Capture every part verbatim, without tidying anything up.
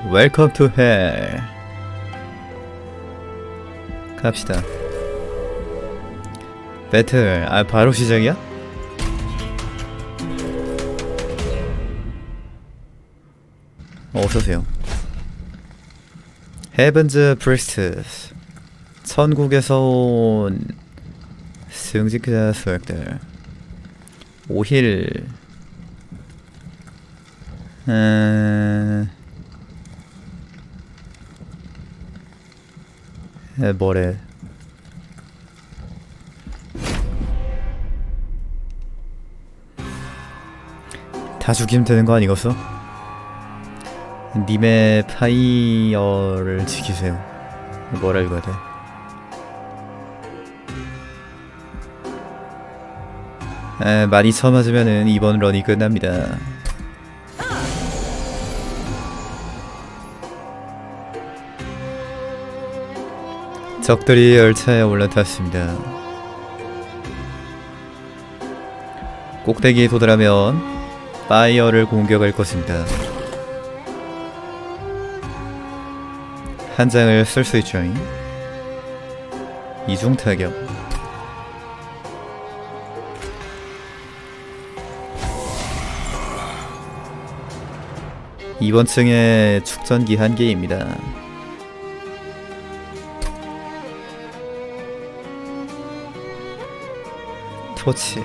웰컴 투 헬. 갑시다. 배틀. 아 바로 시작이야? 어, 어서오세요. 헤븐즈 프리스트스. 천국에서 온 승직자 수액들. 오힐. 음... 에, 뭐래. 다 죽이면 되는 거 아니겠어? 님의 파이어를 지키세요. 뭐라 읽어야 돼? 에, 많이 쳐맞으면은 이번 런이 끝납니다. 적들이 열차에 올라탔습니다. 꼭대기에 도달하면 파이어를 공격할 것입니다. 한 장을 쓸 수 있죠. 이중 타격. 이번 층에 축전기 한 개입니다. 토치.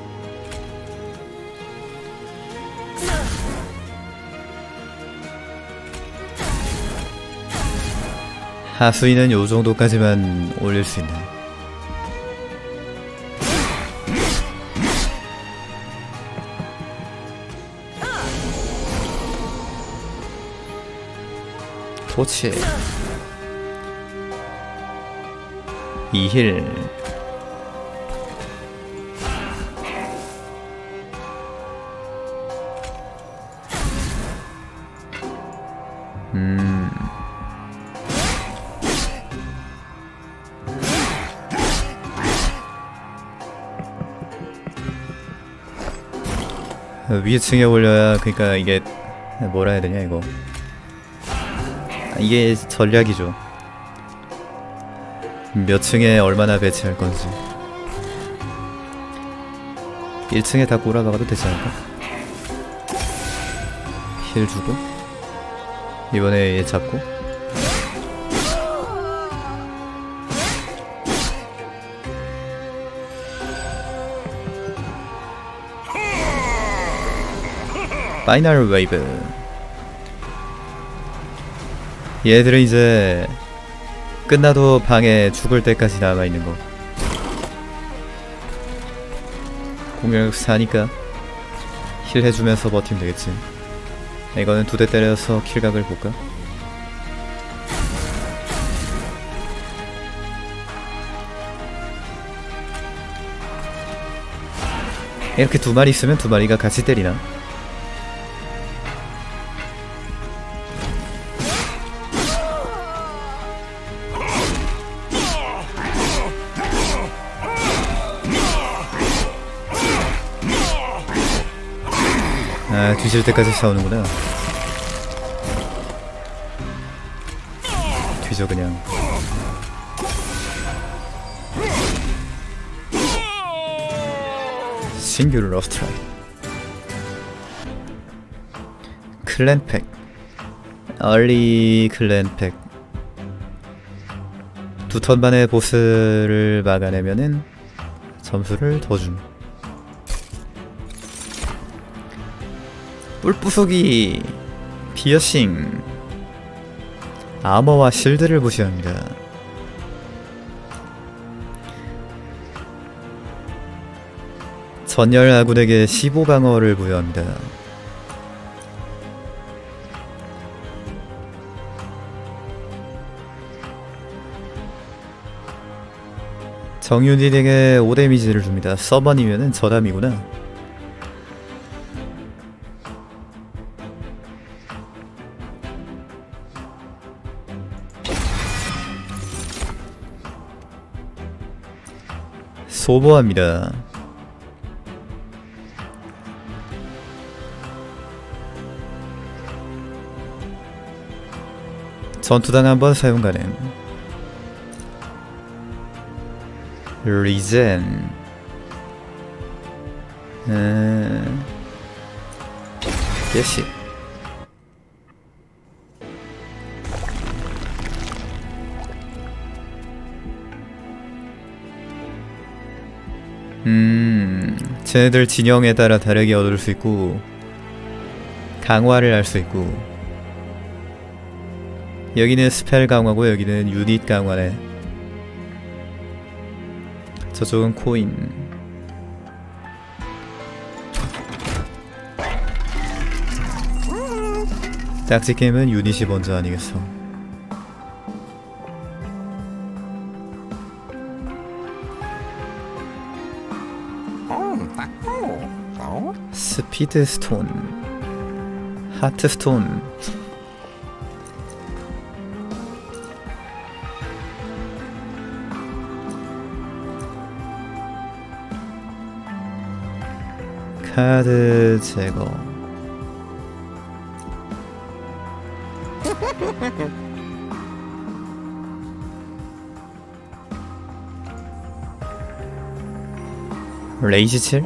하수인은 요 정도까지만 올릴 수 있네. 토치. 이힐. 음. 위에 층에 올려야, 그니까 이게 뭐라 해야 되냐 이거. 이게 전략이죠. 몇 층에 얼마나 배치할 건지. 일 층에 다 꼬라박아도 되지 않을까? 힐 주고 이번에 얘 잡고 파이널 웨이브. 얘들은 이제 끝나도 방에 죽을 때까지 남아있는 거. 공격 사니까 힐 해주면서 버티면 되겠지. 이거는 두 대 때려서 킬각을 볼까? 이렇게 두 마리 있으면 두 마리가 같이 때리나? 아, 뒤질 때까지 싸우는구나. 뒤져 그냥. 싱귤 러스트라이. 클랜팩. 얼리 클랜팩. 두 턴 만에 보스를 막아내면은 점수를 더 줌. 뿔부수기. 피어싱. 아머와 실드를 부시합니다. 전열 아군에게 십오 방어를 부여합니다. 정유닛에게 오 데미지를 줍니다. 서번이면은 저담이구나. 소모합니다. 전투당 한번 사용 가능. 리젠. 음... 예시. 음... 쟤네들 진영에 따라 다르게 얻을 수 있고 강화를 할 수 있고, 여기는 스펠 강화고 여기는 유닛 강화네. 저쪽은 코인. 딱지 게임은 유닛이 먼저 아니겠어. 스피드 스톤, 하트 스톤. 카드 제거. 레이지 칠?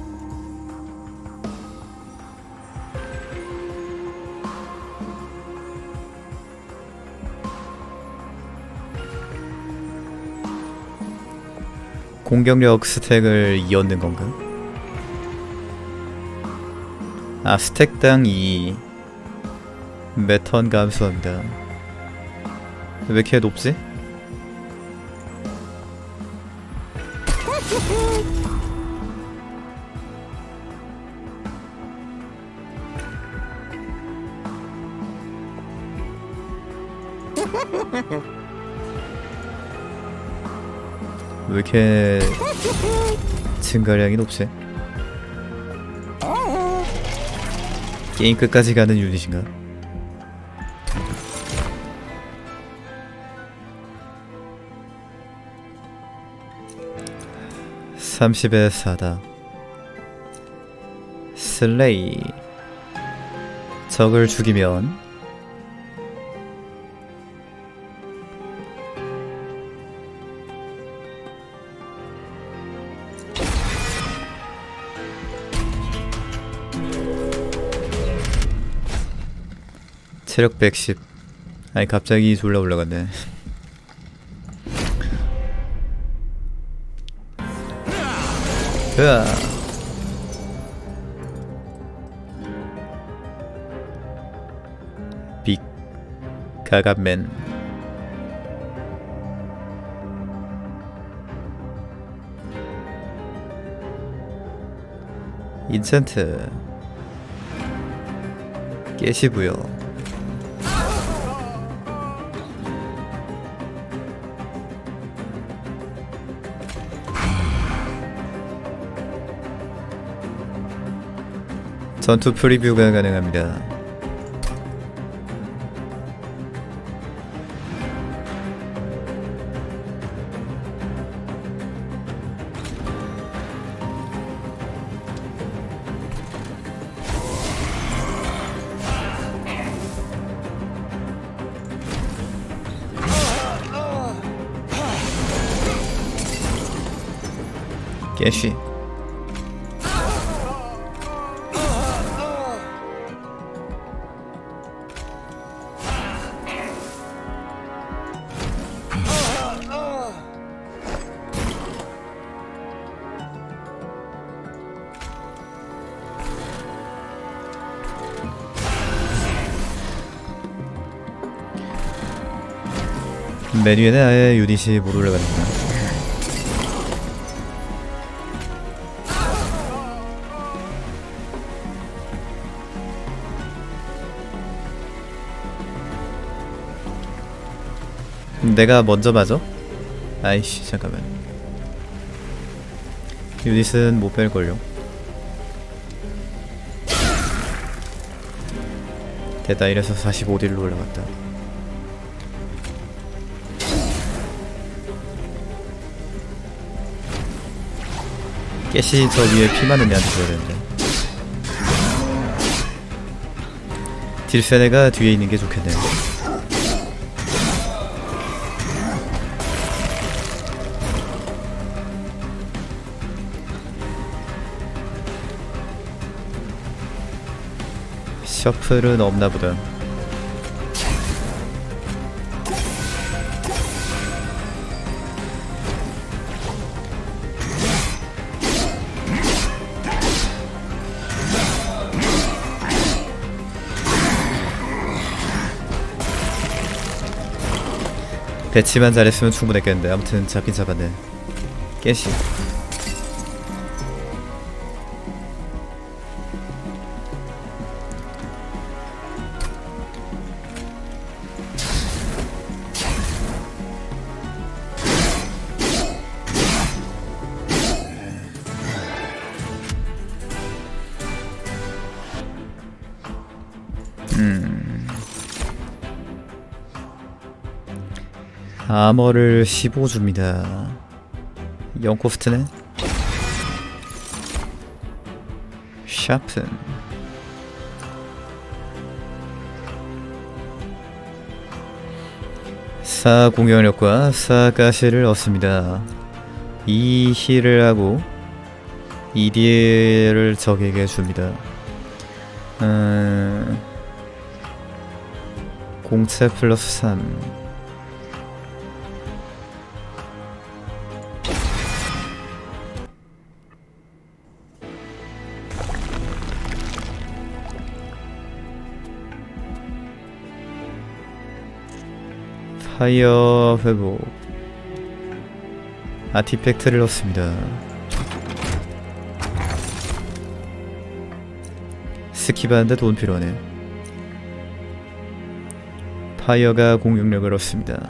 공격력 스택을 이 얻는 건가? 아, 스택당 이. 매턴 감소합니다. 왜 이렇게 높지? 왜 이렇게 증가량이 높지? 게임 끝까지 가는 유닛인가? 삼십에 사다. 슬레이. 적을 죽이면 체력 백십. 아니 갑자기 졸라 올라갔네. 으아. 빅 가갑맨. 인챈트. 깨시부여. 전투 프리뷰가 가능합니다. 깨시. 메뉴에는 아예 유닛이 못 올라가는구나. 내가 먼저 맞아? 아이씨 잠깐만. 유닛은 못 뺄걸요. 됐다. 이래서 사십오 딜로 올라갔다. 깨시 저 위에 피 많은 애한테 줘야 되는데. 딜세네가 뒤에 있는 게 좋겠네요. 셔플은 없나보다. 배치만 잘했으면 충분했겠는데. 아무튼 잡긴 잡았네. 깨시. 음. 아머를 십오 줍니다. 영 코스트네. 샤픈. 사 공격력과 사 가시를 얻습니다. 이 힐을 하고 이 딜을 적에게 줍니다. 음... 공차 플러스 삼. 파이어 회복. 아티팩트를 넣습니다. 스킵하는데 돈 필요하네. 파이어가 공격력을 얻습니다.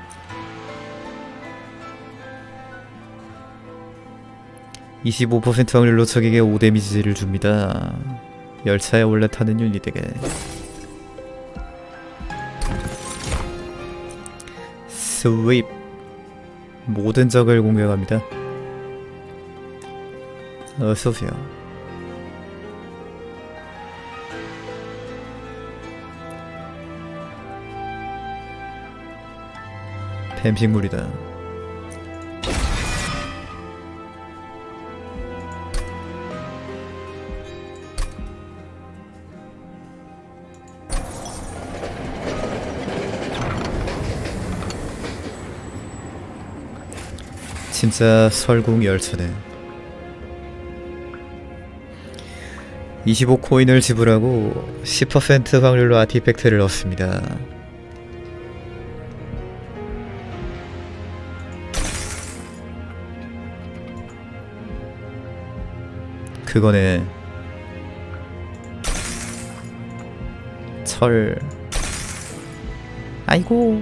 이십오 퍼센트 확률로 적에게 오 데미지를 줍니다. 열차에 올라타는 유닛에게. 스윕. 모든 적을 공격합니다. 어서오세요. 뱀식물이다. 진짜 설궁 열차네. 이십오 코인을 지불하고 십 퍼센트 확률로 아티팩트를 얻습니다. 그거네. 철. 아이고.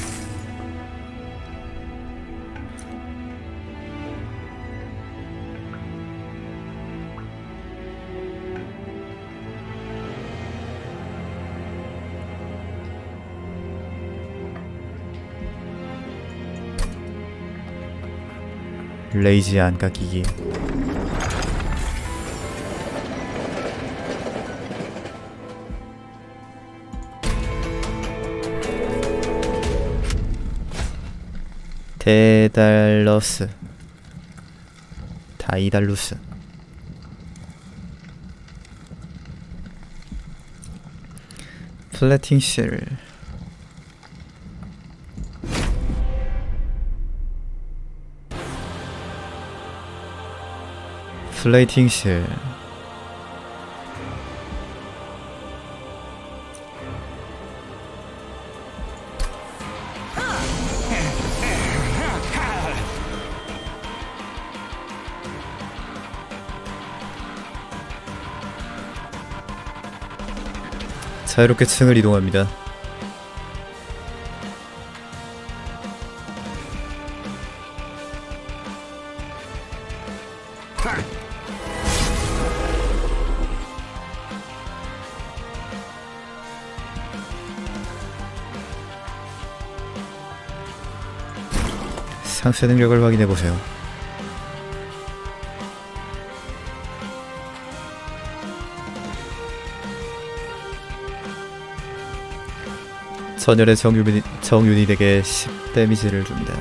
레이지 안 깎이기. 데달러스. 다이달루스. 플래팅 실. 플레이팅 실. 자유롭게 층을 이동합니다. 상세 능력을 확인해보세요. 전열의 정유닛, 정유닛에게 십 데미지를 줍니다.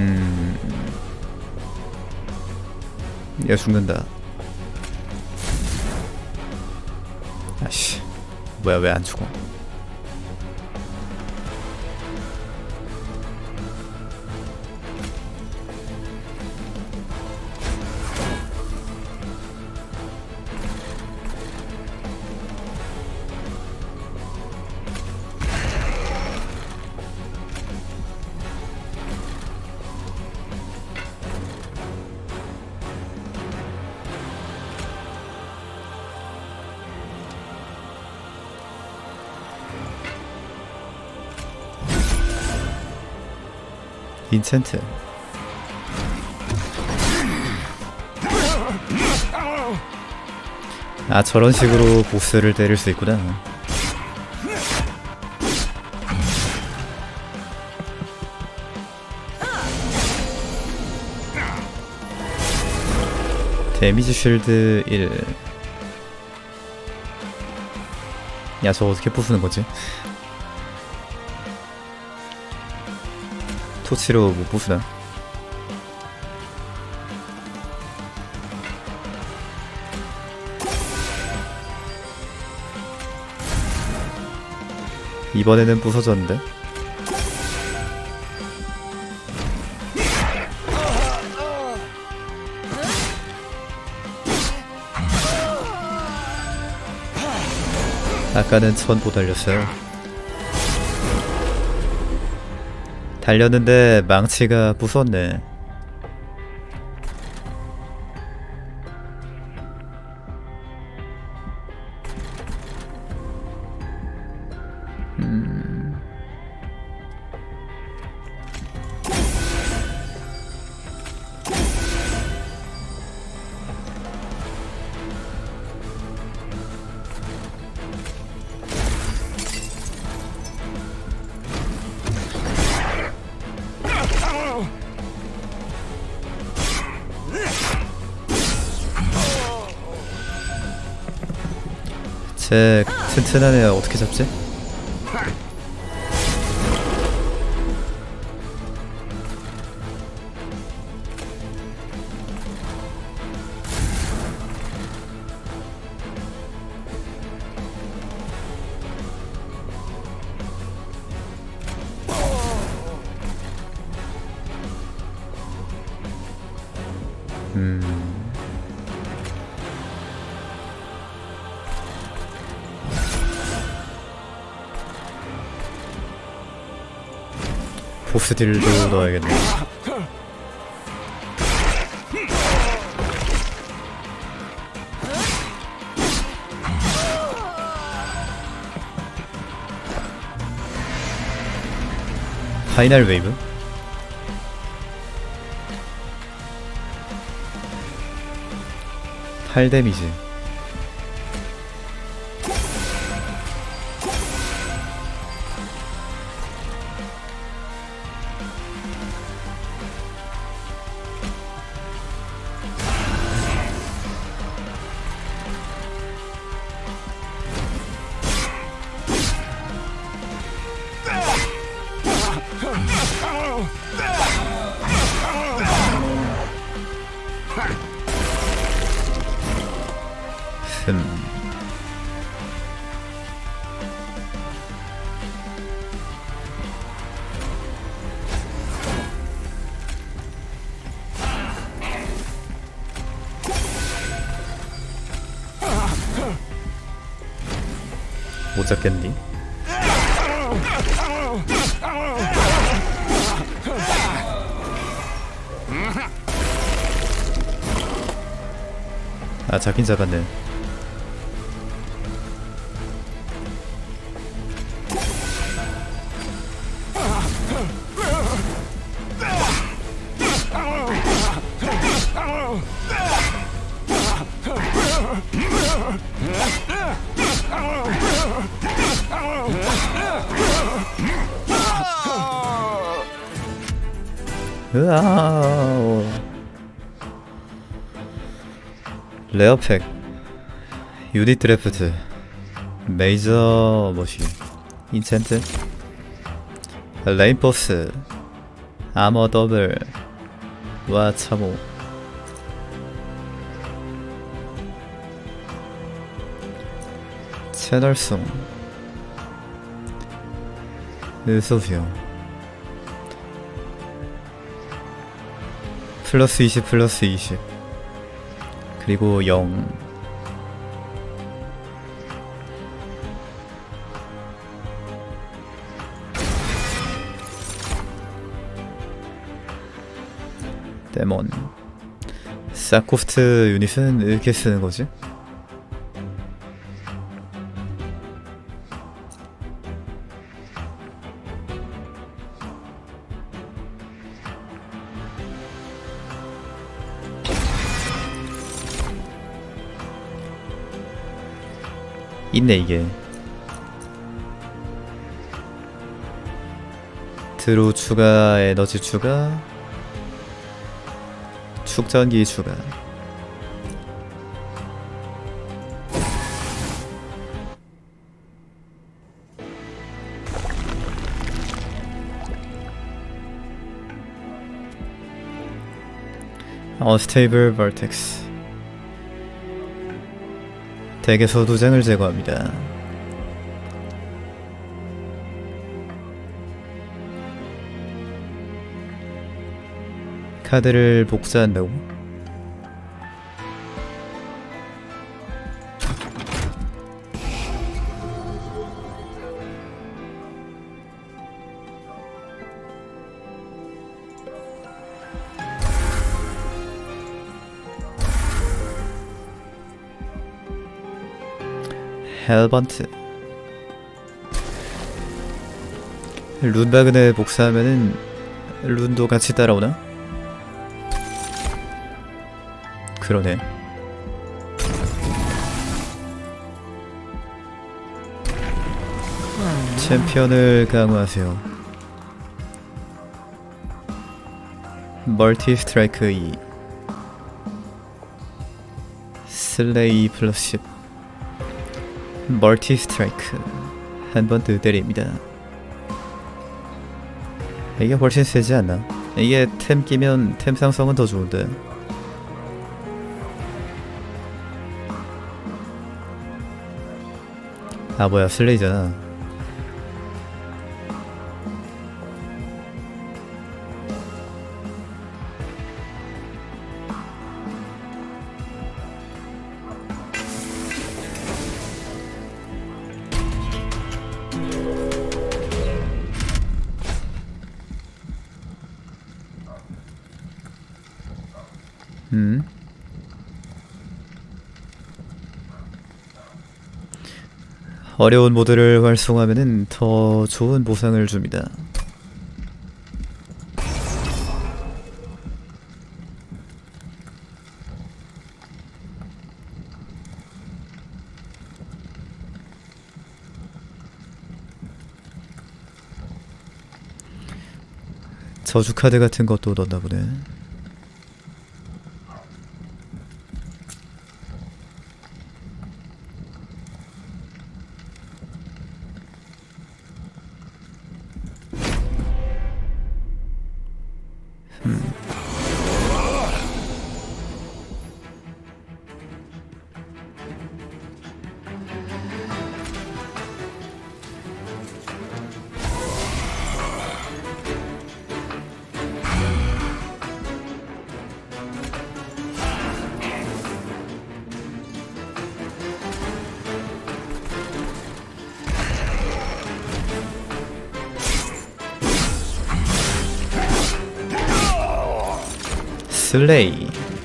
음... 얘 죽는다. 아씨, 뭐야 왜 안 죽어? 인챈트. 아, 저런 식으로 보스를 때릴 수 있구나. 데미지 쉴드 일. 야, 저거 어떻게 부수는 거지? 토치로 못 부수나? 이번에는 부서졌는데? 아까는 천보 달렸어요. 달렸는데 망치가 부쉈네. 음... 제 튼튼한 애 어떻게 잡지? 음... 보스 딜도 넣어야겠네. 파이널 웨이브? 팔 데미지. 음. 못 잡겠니? 아, 잡긴 잡았네. 으아. 레어팩, 유닛 드래프트, 메이저 머신, 인챈트, 레인포스, 아머 더블. 와 참호. 채널송. 으소비오. 플러스 이십 플러스 이십. 그리고 영. 데몬. 사코프트 유닛은 이렇게 쓰는 거지? 있네 이게. 드로 추가, 에너지 추가, 축전기 추가. Unstable Vertex. 덱에서 두 장을 제거합니다. 카드를 복사한다고? 헬번트. 룬바근에 복사하면은 룬도 같이 따라오나? 그러네. 챔피언을 강화하세요. 멀티 스트라이크 이. 슬레이 플러스 십. 멀티 스트라이크 한 번 더 때립니다. 이게 훨씬 세지 않나? 이게 템 끼면 템 상성은 더 좋은데. 아 뭐야 슬레이잖아. 음. 어려운 모드를 활성화하면은 더 좋은 보상을 줍니다. 저주 카드 같은 것도 넣었나 보네. 슬레이.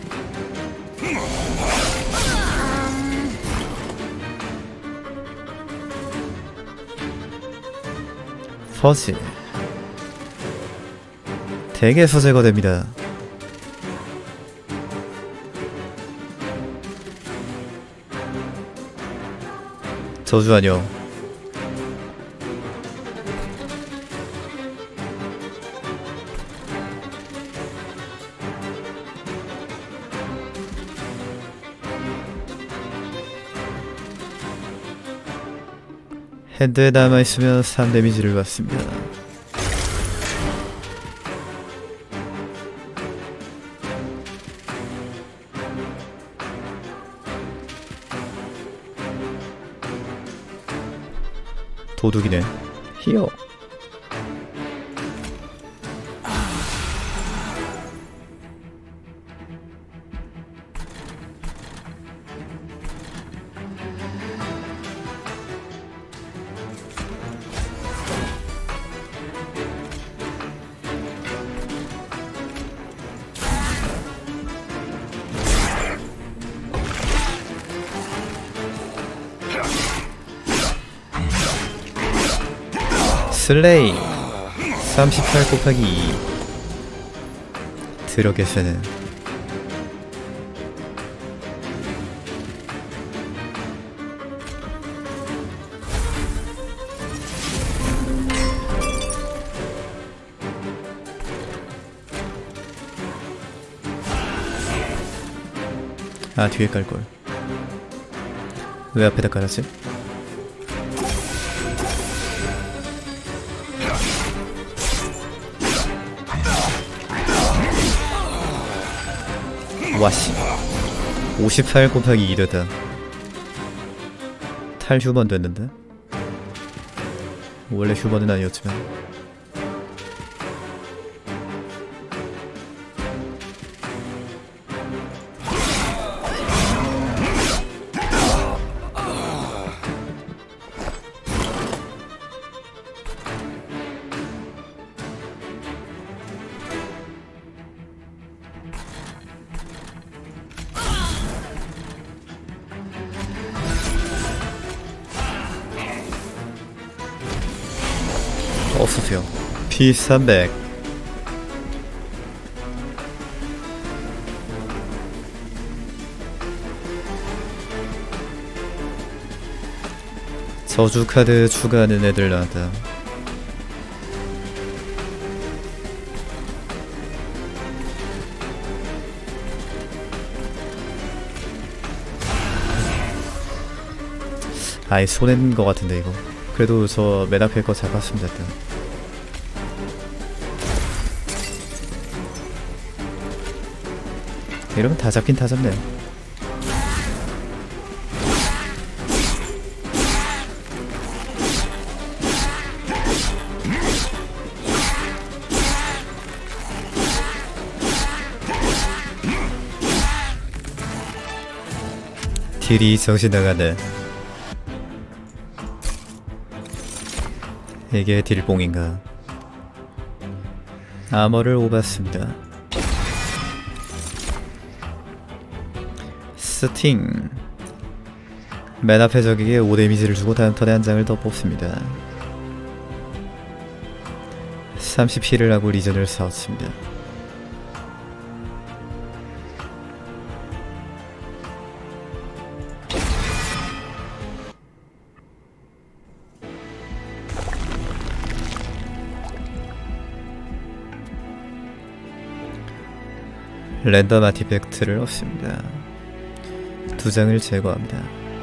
퍼지. 덱에서 제거됩니다. 저주 아니요. 핸드에 남아있으면 삼 데미지를 받습니다. 도둑이네. 히어. 슬레이 삼십팔 곱하기 이. 드러겟에는 아 뒤에 깔걸. 왜 앞에다 깔았지? 와씨 오십팔 곱하기 이 되다. 탈 휴먼 됐는데? 원래 휴먼은 아니었지만 어서오세요. 피 삼백. 저주 카드 추가하는 애들 나왔다. 아이 손해인 것 같은데 이거. 그래도 저 맨 앞에 거 잡았으면 됐다. 이러면 다 잡긴 다 잡네. 딜이 정신 나가네. 이게 딜뽕인가? 아머를 오봤습니다. 스팅. 맨 앞에 적에게 오 데미지를 주고 다음 턴에 한 장을 더 뽑습니다. 삼십 힐을 하고 리전을 쌓았습니다. 랜덤 아티팩트를 얻습니다. 두 장을 제거합니다.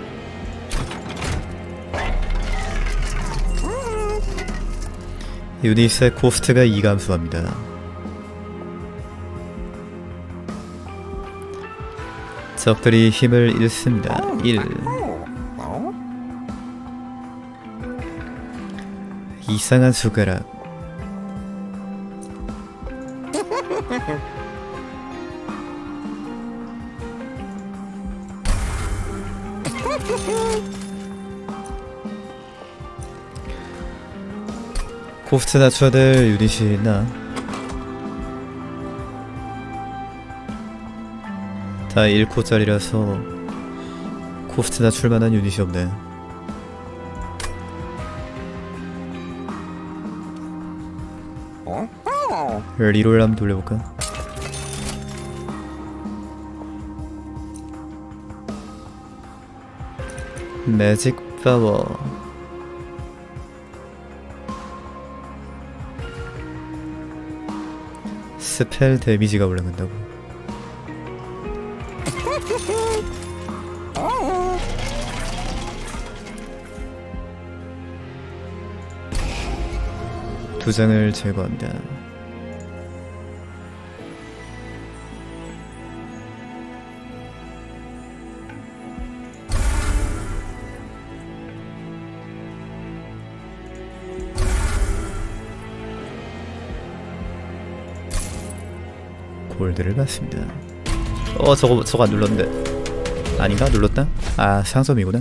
유닛의 코스트가 이 감소합니다. 적들이 힘을 잃습니다. 일. 이상한 숟가락. 코스트 낮춰야 될 유닛이 있나? 다 일 코짜리라서 코스트 낮출 만한 유닛이 없네. 리롤 한번 돌려볼까? 매직 파워. 스펠 데미지가 올라간다고. 두 장을 제거합니다. 골드를 받습니다. 어 저거 저거 안 눌렀는데 아닌가? 눌렀다? 아 상점이구나.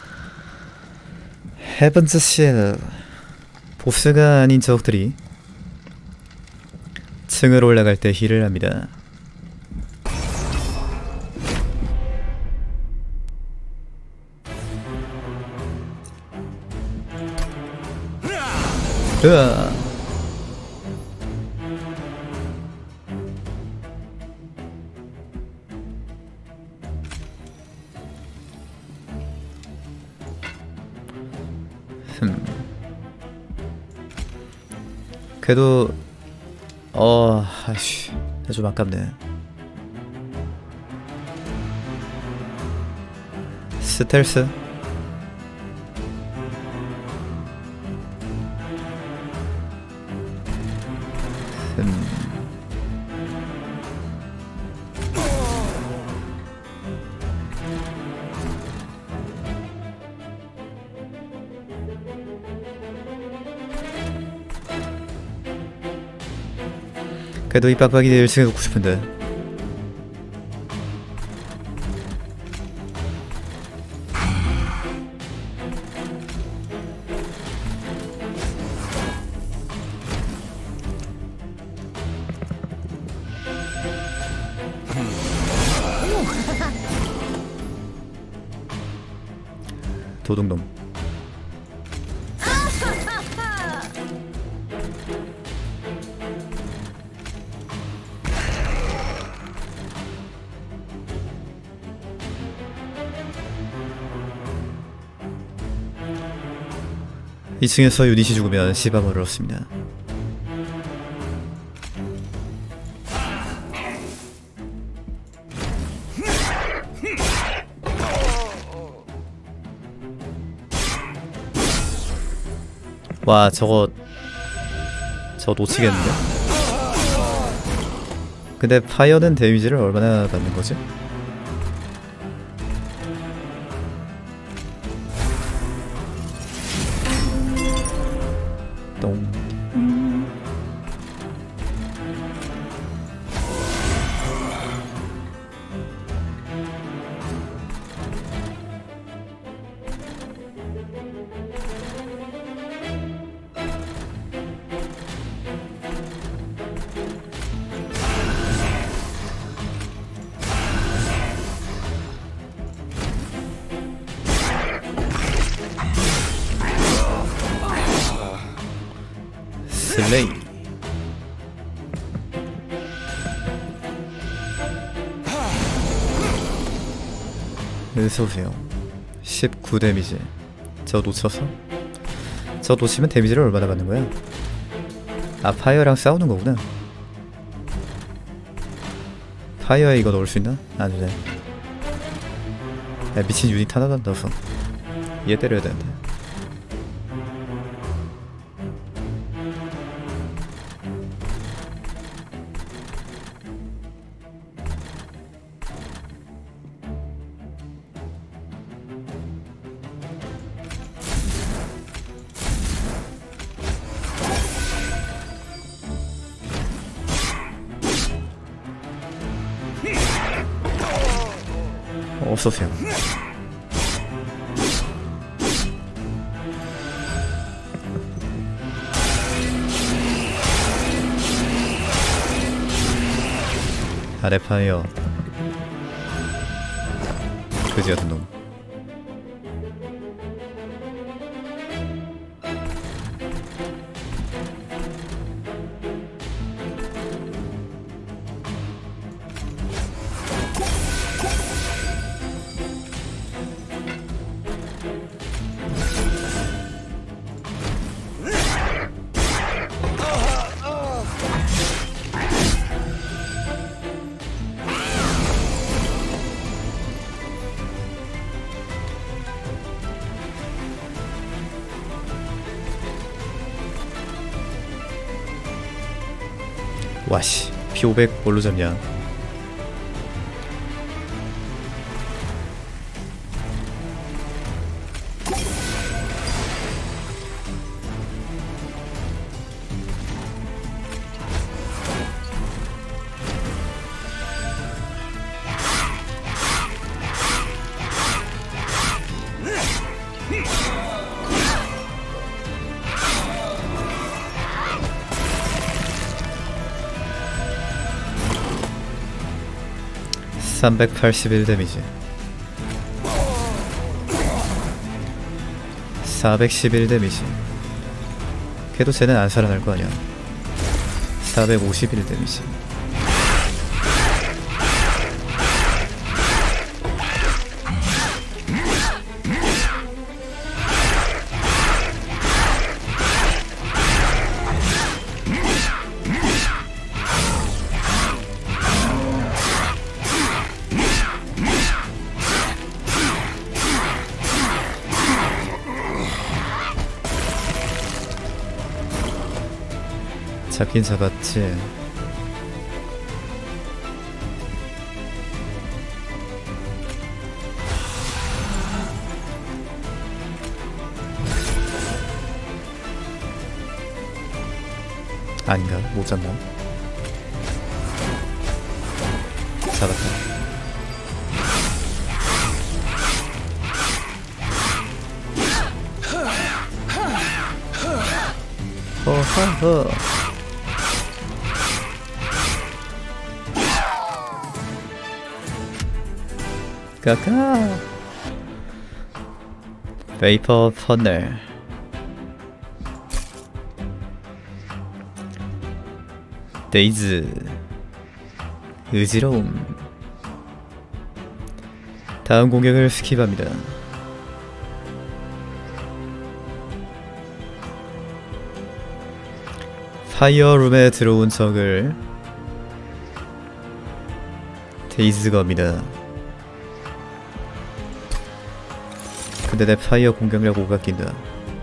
헤븐즈 실. 보스가 아닌 적들이 층을 올라갈 때 힐을 합니다. 으아. 흠. 그래도 어... 아이씨 좀 아깝네. 스텔스 음. 그래도 이 빡빡이 일 층에 놓고 싶은데. 도둑놈. 이 층에서 유닛이 죽으면 시바모를 얻습니다. 와 저거 저거 놓치겠는데? 근데 파이어는 데미지를 얼마나 받는 거지? 똥. 슬레이. 어서오세요. 십구 데미지. 저 놓쳐서? 저 놓치면 데미지를 얼마나 받는 거야? 아 파이어랑 싸우는 거구나. 파이어에 이거 넣을 수 있나? 안 돼. 야 미친 유닛 하나도 안 넣어서 얘 때려야 되는데. 어서오세요. 아래 파이어 그지 같은 놈. 와씨 피 오백 뭘로 잡냐. 삼백팔십일 데미지, 사백십일 데미지. 걔도 쟤는 안 살아날 거 아니야. 사백오십일 데미지. 잡긴 잡았지. 아닌가? 못 잡나? 잡았다. 허허허. 까까. 베이퍼 퍼넬. 데이즈. 의지로움. 다음 공격을 스킵합니다. 파이어룸에 들어온 적을 데이즈 겁니다. 근데 내 파이어 공격력 오가 낀다.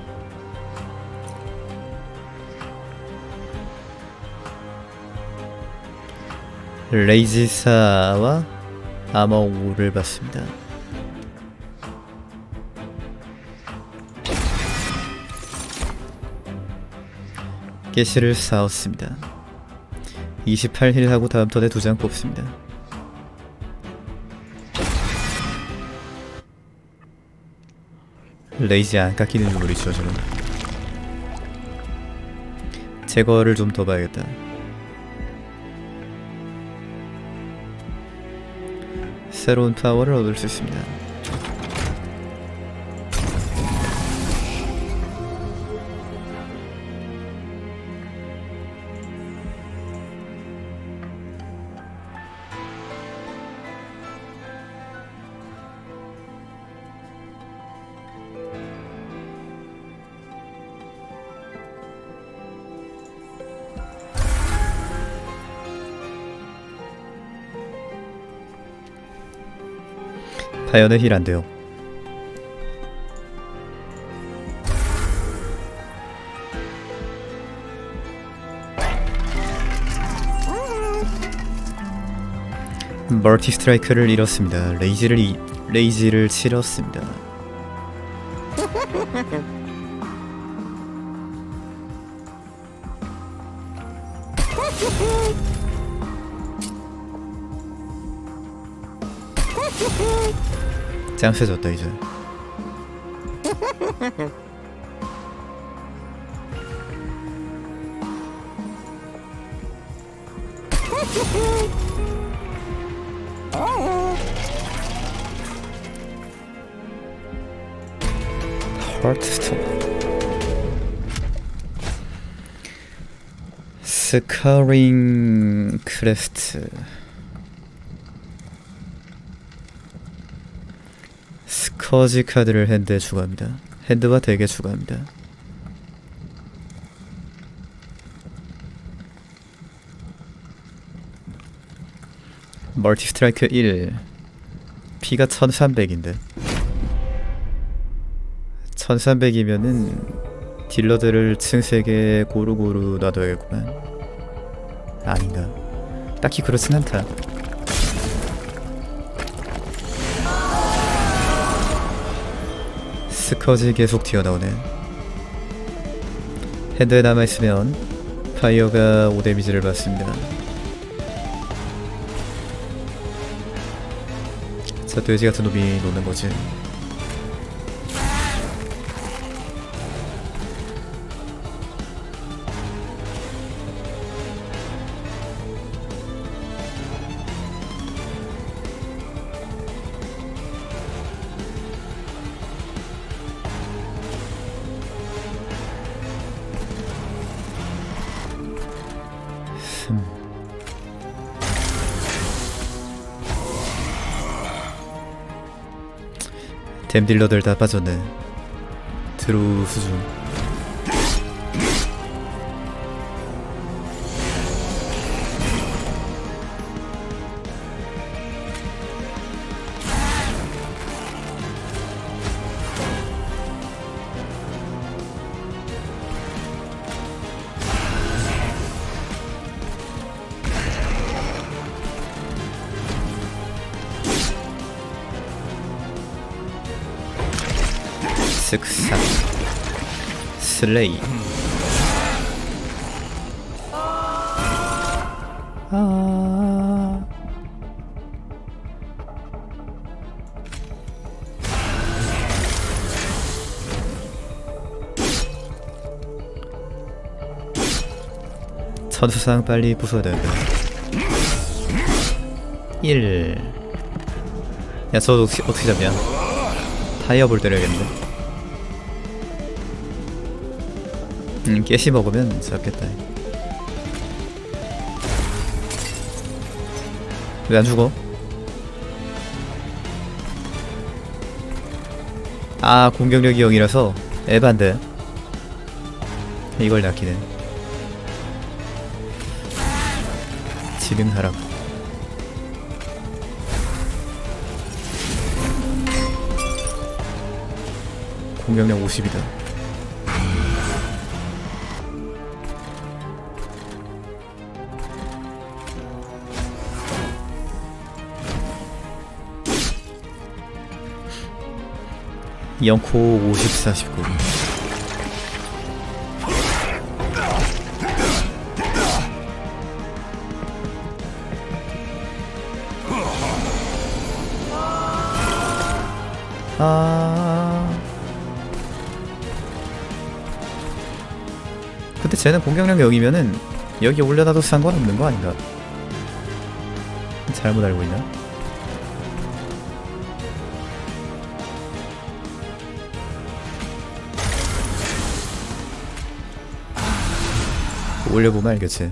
레이지사와 아머 오를 받습니다. 게시를 쌓았습니다. 이십팔 힐 하고 다음 턴에 두 장 뽑습니다. 레이지 안 깎이는 유물이죠. 저는 제거를 좀 더 봐야겠다. 새로운 파워를 얻을 수 있습니다. 파이어는 힐 안돼요. 멀티 스트라이크를 잃었습니다. 레이지를 이, 레이지를 치렀습니다. 짱 세졌다 이제. 하트스톤. 스카링 크래프트. 스커지 카드를 핸드에 추가합니다. 핸드와 덱에 추가합니다. 멀티 스트라이크 일. 피가 천삼백인데 천삼백이면은 딜러들을 층 세 개 고루고루 놔둬야겠구만. 아닌가? 딱히 그렇진 않다. 스커지 계속 튀어나오네. 핸드에 남아있으면 파이어가 오 데미지를 받습니다. 자, 돼지같은 놈이 노는거지. 댐 딜러들 다 빠졌네. 드로우 수준. 슥삭 슬레이. 아... 천수상 빨리 부숴야 되는데. 일. 야, 저도 어떻게, 어떻게 잡냐? 타이어볼 때려야겠는데. 음, 깨시 먹으면 잡겠다. 왜 안 죽어? 아, 공격력이 영이라서 에반데. 이걸 낚이네. 지능 하락. 공격력 오십이다. 영코 오십, 사십구. 아... 근데 쟤는 공격력 영이면은 여기 올려놔도 상관없는 거 아닌가? 잘못 알고 있나? 올려보면 알겠지.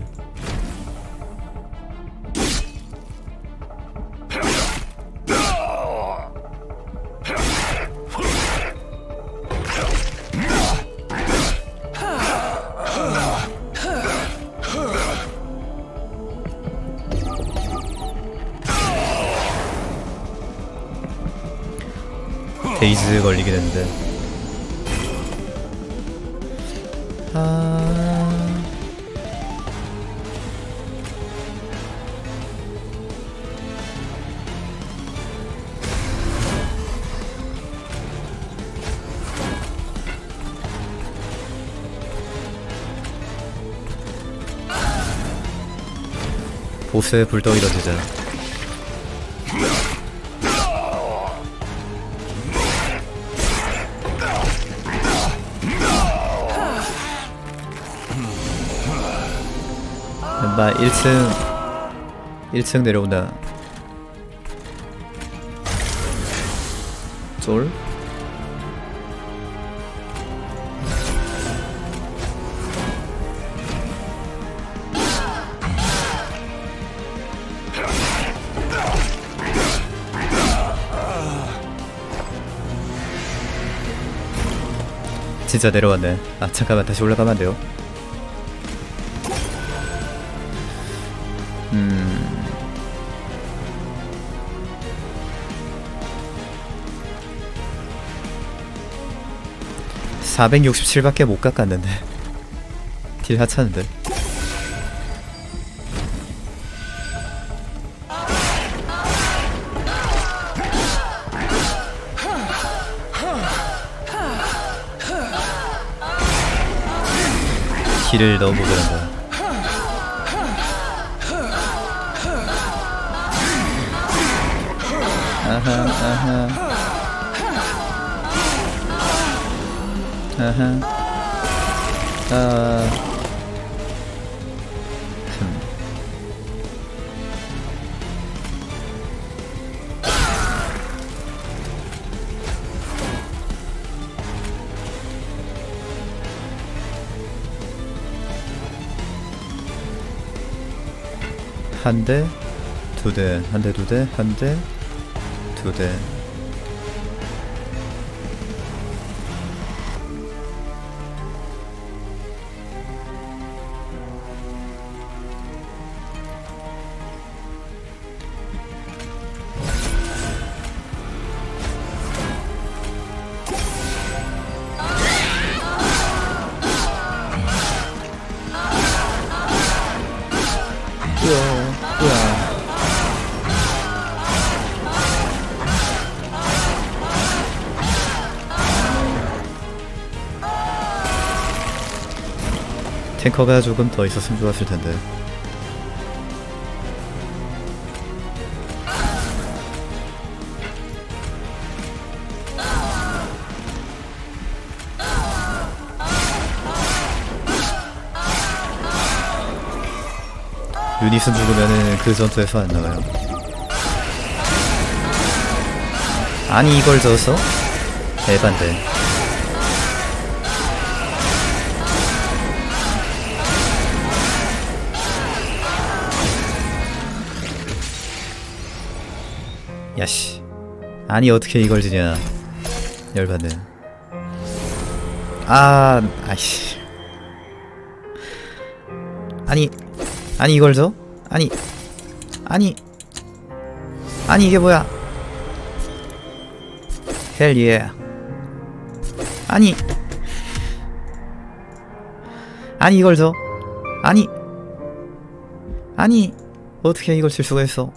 데이즈 걸리게 됐는데. 아... 보스에 불덩이 던지자. 마 일 층 일 층 내려온다. 쫄? 진짜 내려왔네. 아 잠깐만, 다시 올라가면 안 돼요? 음... 사백육십칠밖에 못 깎았는데. 딜 하찮은데. 딜을 너무 잘한다. 아하 아하 아하 아 흠. 한 대, 두 대, 한 대, 두 대, 한 대, 두 대. 탱커가 조금 더 있었으면 좋았을 텐데. 유닛은 죽으면은 그 전투에서 안 나와요. 아니 이걸 져서? 에반데. 야씨. 아니 어떻게 이걸 지냐. 열받네. 아 아이씨. 아니 아니 이걸 줘? 아니 아니 아니 이게 뭐야. 헬 예. 아니 아니 이걸 줘? 아니 아니 어떻게 이걸 칠 수가 있어.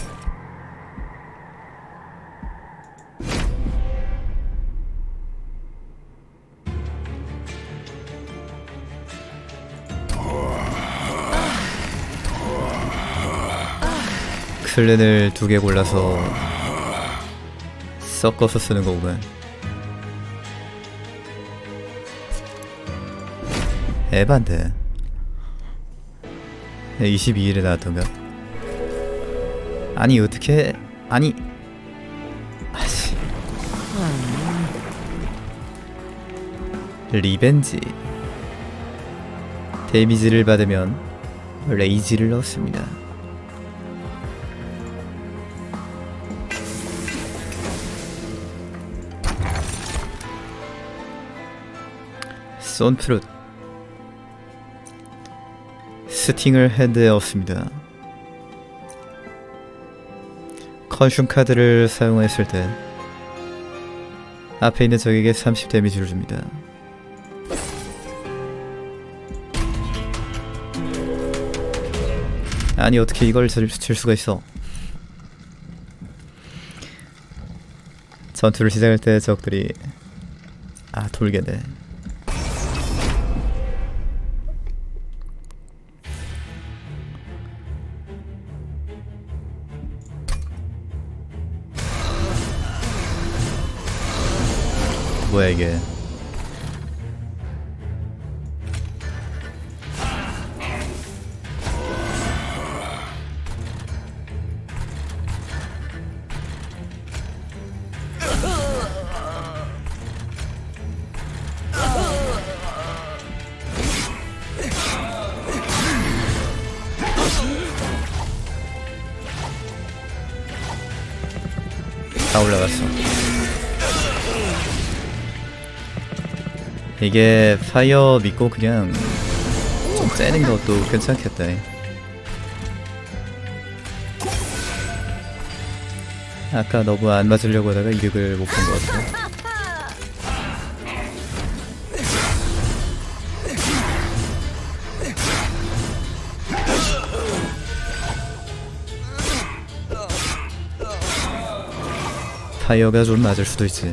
클랜을 두 개 골라서 섞어서 쓰는 거구만. 에반데. 이십이 일에 나왔던가? 아니 어떻게 아니 아씨. 리벤지. 데미지를 받으면 레이지를 넣습니다. 쏜프룻. 스팅을 핸드에었습니다. 컨슘 카드를 사용했을 때 앞에 있는 적에게 삼십 데미지를 줍니다. 아니 어떻게 이걸 칠, 칠 수가 있어. 전투를 시작할 때 적들이 아 돌겠네. 뭐야 이게. 다 올라갔어. 이게 파이어 믿고 그냥 좀 째는 것도 괜찮겠다. 아까 너무 안 맞으려고 하다가 이득을 못 본 것 같아. 파이어가 좀 맞을 수도 있지.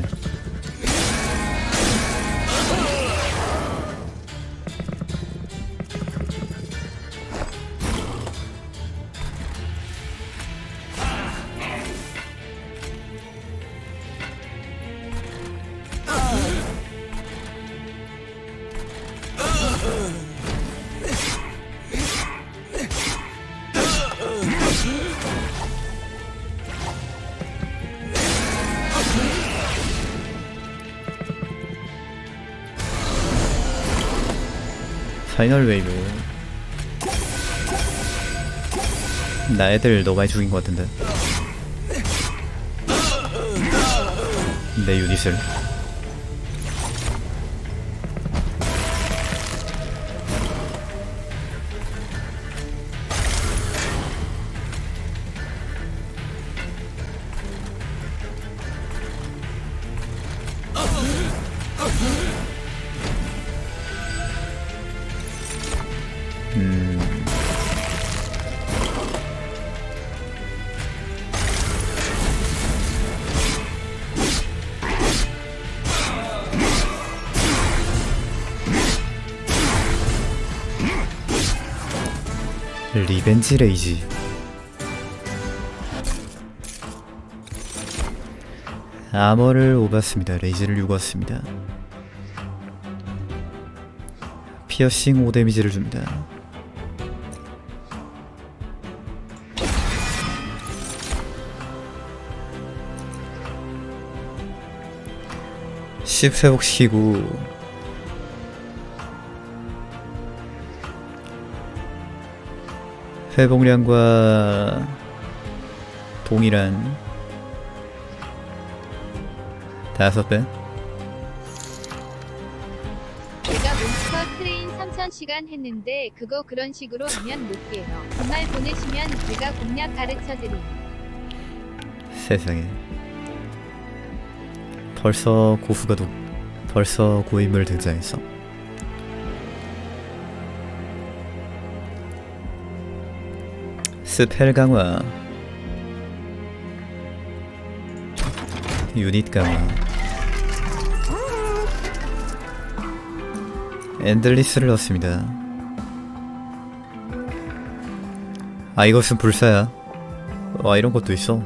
파이널 웨이브. 나 애들 너무 많이 죽인 것 같은데. 내 유닛을. 음. 리벤지 레이지. 아머를 오봤습니다. 레이지를 유고했습니다. 피어싱 오 데미지를 줍니다. 십 회복시키고 회복량과 동일한 다섯 배. 제가 몬스터 트레인 삼천 시간 했는데 그거 그런 식으로 하면 못 깨요. 정말 보내시면 제가 공략 가르쳐드림. 세상에. 벌써 고수가 도, 벌써 고인물 등장했어. 스펠 강화, 유닛 강화, 엔들리스를 넣습니다. 아, 이것은 불사야. 와, 이런 것도 있어.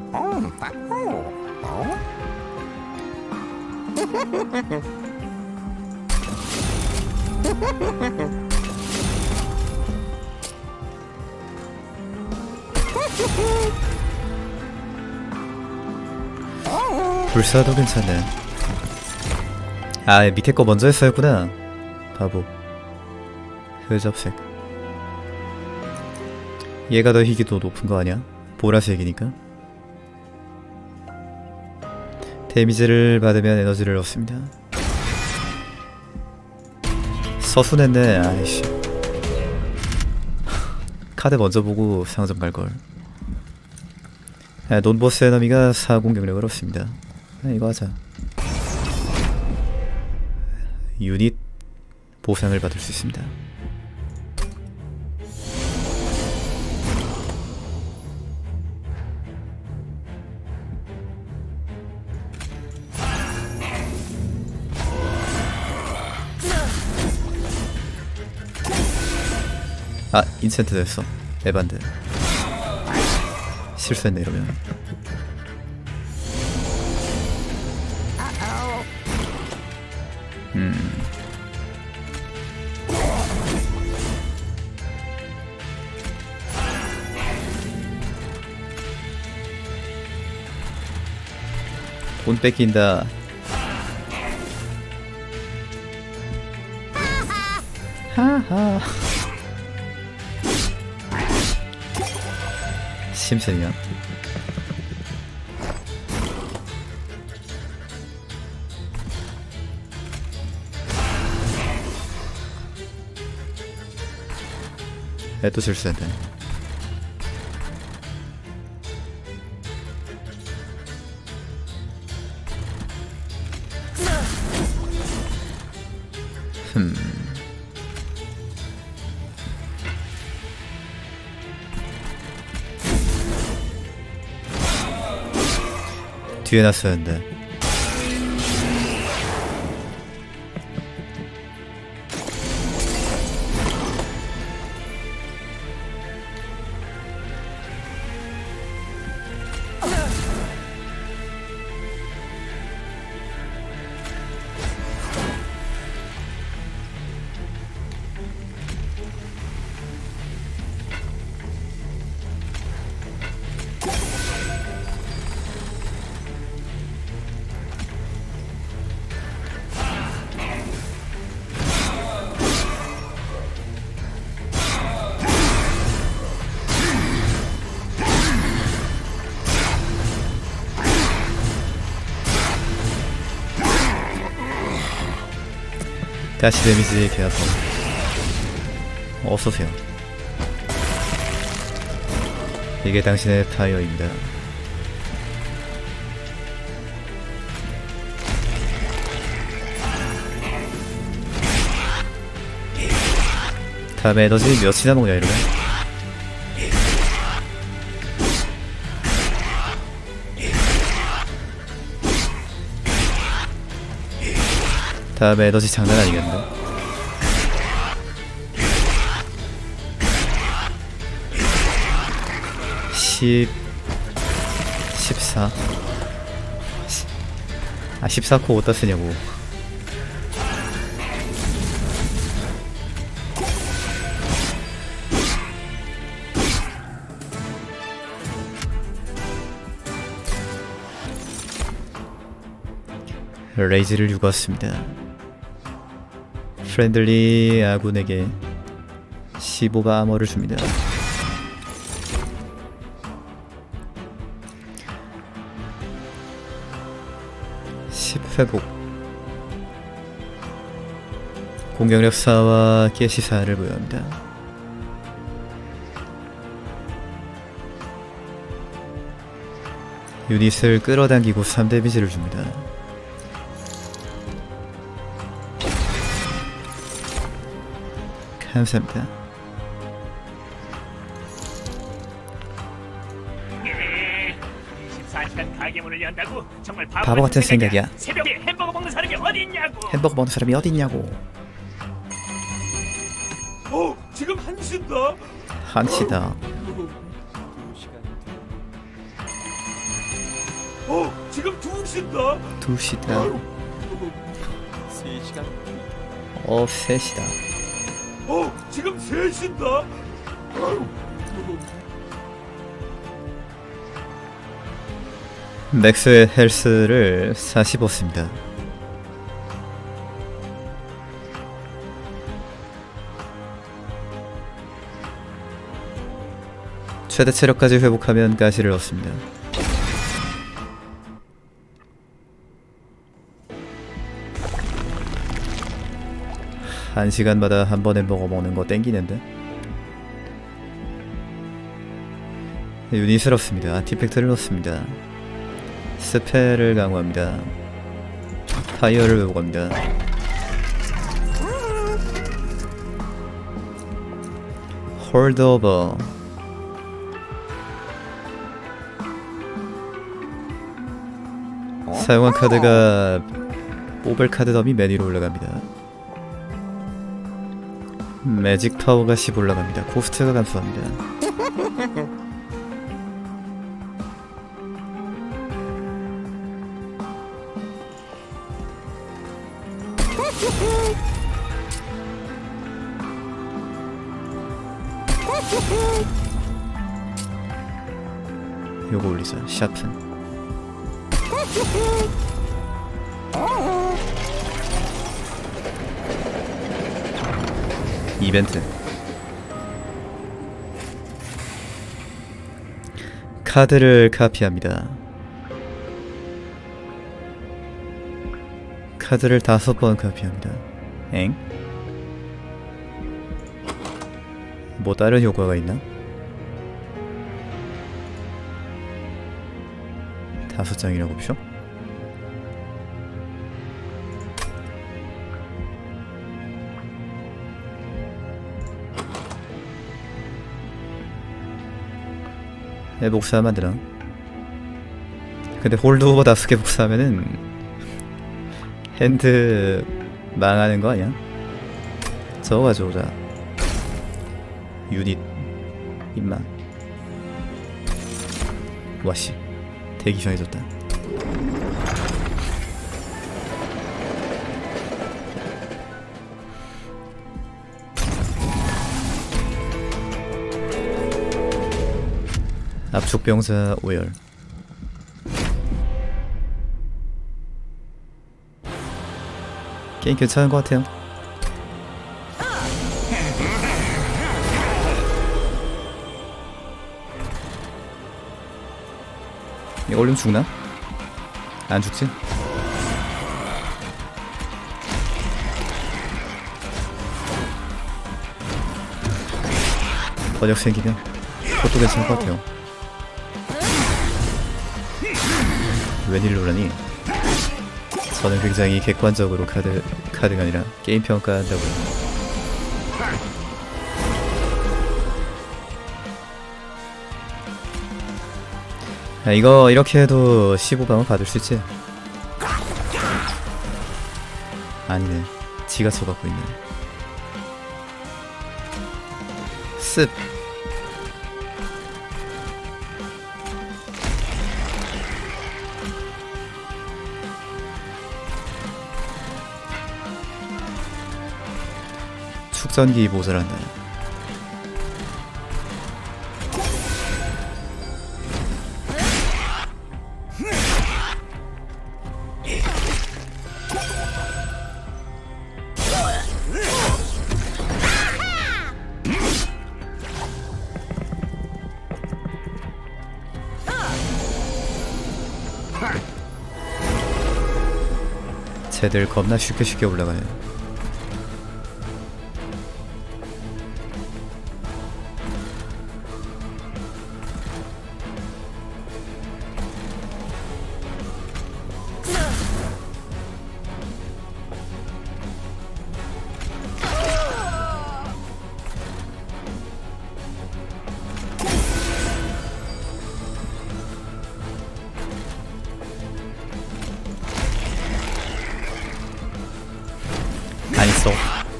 불사도 괜찮네. 아, 밑에 거 먼저 했어였구나. 바보. 흑접색. 얘가 더 희귀도 높은 거 아니야? 보라색이니까. 데미지를 받으면 에너지를 얻습니다. 서순했네. 아이씨. 카드 먼저 보고 상점 갈걸. 아, 논보스 에너미가 사 공격력을 얻습니다. 아, 이거 하자. 유닛 보상을 받을 수 있습니다. 아, 인챈트 됐어. 에반드. 실수했네 이러면. 음. 돈 뺏긴다. 하하. 심슨이야. 애 또 실수했네. 흠. 뒤에 놨었는데. 다시 데미지 개아파. 어서오세요. 이게 당신의 타이어입니다. 다음에 에너지 몇이나 먹냐 이러면. 다음에 에너지 장난 아니겠네. 십... 십사... 아 십사 코 어디다 쓰냐고. 레이즈를 유고했습니다. 프렌들리 아군에게 십오가 아머를 줍니다. 십 회복. 공격력 사와 깨시 사를 부여합니다. 유닛을 끌어당기고 삼 데미지를 줍니다. 감사합니다. 이십사 시간 가게 문을 연다고? 정말 바보, 바보 같은 생각이야. 새벽에 햄버거 먹는 사람이 어디 있냐고. 햄버거 먹는 사람이 어디 있냐고. 어, 지금 한 시다. 한시다. 어, 지금 두 시다. 두 시다. 세 시간. 어, 세 시다. 어, 지금 세 시다. 맥스의 헬스를 사십오 씁니다. 최대 체력까지 회복하면 가시를 얻습니다. 한 시간마다 한 번 햄버거 먹는 거 땡기는데? 유닛을 얻습니다. 아티팩트를 얻습니다. 스펠을 강화합니다. 파이어를 회복합니다. 홀드오버. 사용한 카드가 뽑을 카드 더미 맨 위로 올라갑니다. 매직 파워가 십 올라갑니다. 코스트가 감소합니다. 요거 올리자. 샤픈. 이벤트. 카드를 카피합니다. 카드를 다섯 번 카피합니다. 엥? 뭐 다른 효과가 있나? 다섯 장이라고 보셔? 네, 복사하면 안 되나? 근데 홀드오버 다섯 개 복사하면은 핸드 망하는 거 아니야? 저거 가져오자. 유닛 임마. 와씨 되게 이상해졌다. 압축병자 오열. 게임 괜찮은 것 같아요. 이거 올리면 죽나? 안 죽지? 번역 생기면 그것도 괜찮을 것 같아요. 웬일 논란이? 저는 굉장히 객관적으로 카드, 카드가 아니라 게임 평가한다고요. 아, 이거 이렇게 해도 십오 방은 받을 수 있지? 아니네. 지가 쳐갖고 있네. 습. 축전기 모자란다. 쟤들 겁나 쉽게 쉽게 올라가네. 안 있어.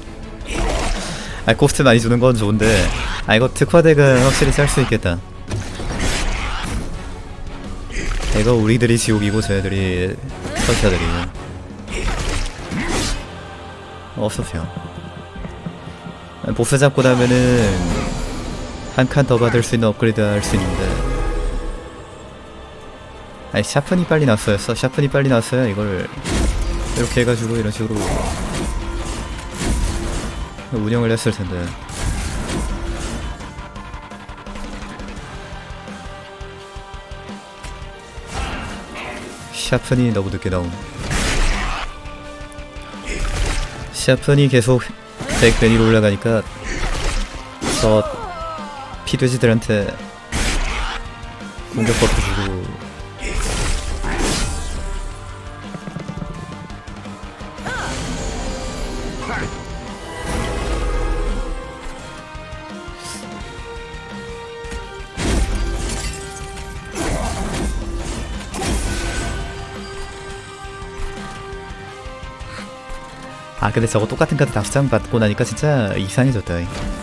아, 코스트 많이 주는 건 좋은데, 아, 이거 특화덱은 확실히 짤 수 있겠다. 이거 우리들이 지옥이고 쟤네들이 선사들이에요. 없었어요. 보스 잡고 나면은 한 칸 더 받을 수 있는 업그레이드 할 수 있는데, 아니 샤프니 빨리 나왔어요. 샤프니 빨리 나왔어요. 이걸 이렇게 해가지고 이런 식으로 운영을 했을 텐데. 샤프니 너무 늦게 나옴. 샤프니 계속 덱 베니로 올라가니까 저 피돼지들한테 공격 버프 주고. 아 근데 저거 똑같은 카드 다섯 장 받고 나니까 진짜 이상해졌다.